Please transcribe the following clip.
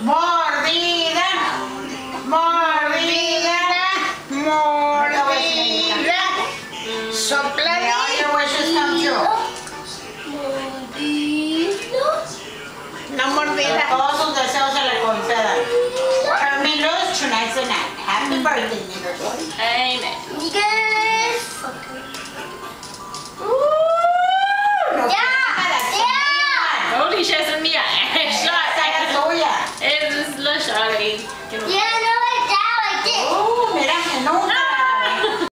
Mordida. Mordida. Mordida. Sopladita. All your wishes come true. No mordida. Todos sus deseos se le concedan. Carmelos, tonight's the night. Happy birthday, niggas. Amen. No, Holy shit, it's me.